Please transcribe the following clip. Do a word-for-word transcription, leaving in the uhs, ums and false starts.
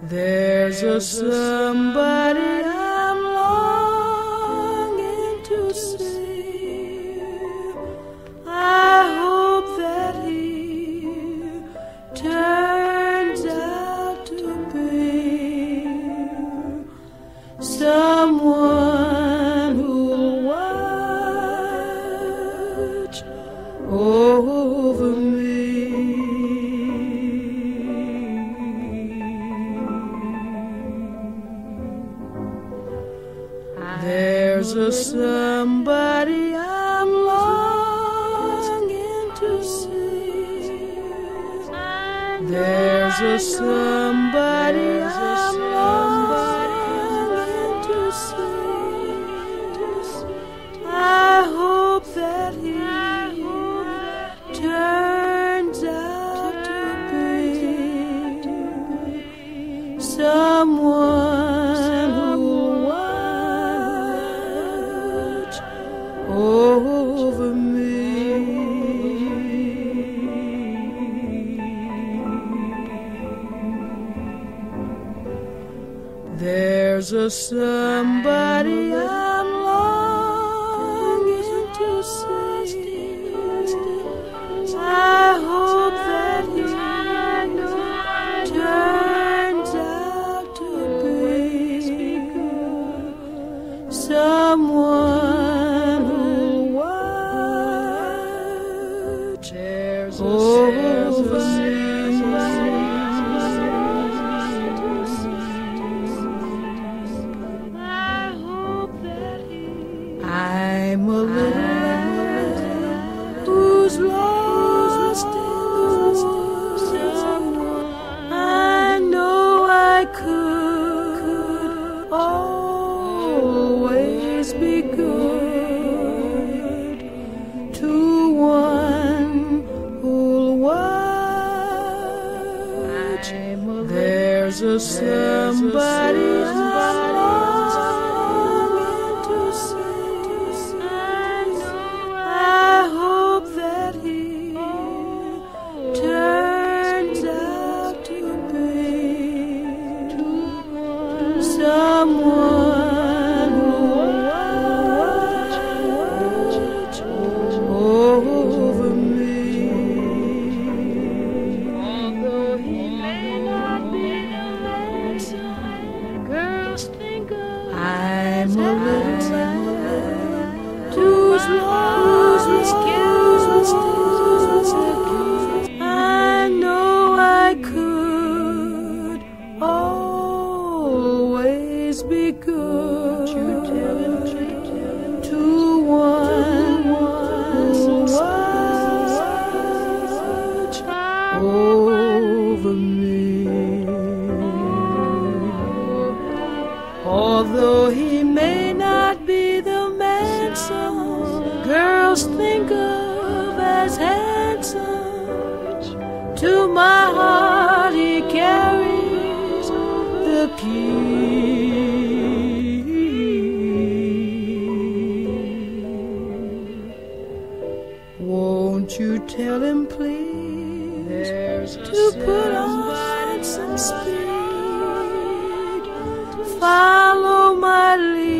There's a somebody I'm longing to see. I hope that he turns out to be someone who'll watch over me. There's a somebody I'm longing to see. There's a somebody I'm longing to see. I hope that he turns out to be someone who'll watch over me. There's a somebody I'm longing to see. I hope that he turns out to be someone who'll watch over me. I'm a little lad who's lost in the world. I know I could always be good to one who'll watch. There's a somebody I'm longing to see. I hope that he turns out to be someone who'll watch over me. Although he may not be the man some girls think of, I'm a little lad who's lost. I know I could always be good to one who'll watch over me. Although he may not be the man some girls think of as handsome, to my heart he carries the key. Won't you tell him, please, to put on some speed, follow my lead.